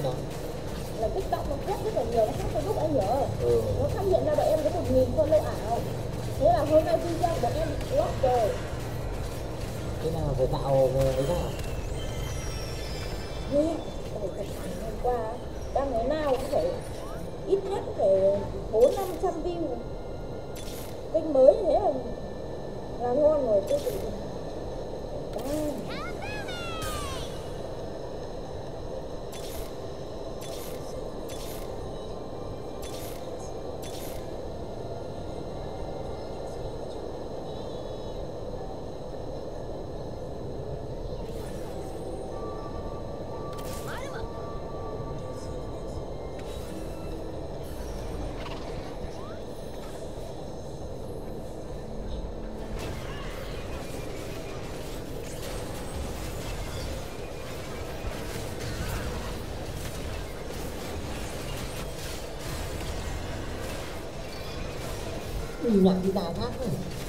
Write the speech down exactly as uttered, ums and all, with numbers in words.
đó. Là TikTok nó quét rất là nhiều, nó khác Facebook anh nhớ. Ừ. Nó phát hiện ra bọn em có một nghìn follow ảo. Thế là hôm nay video của bọn em bị block rồi. Thế nào phải tạo cái ra? Thế phải phải hôm qua đang ngày nào cũng phải ít nhất cũng phải bốn năm trăm view. Kênh mới như thế là là ngon rồi tôi tự nhặt đi đào khác thôi.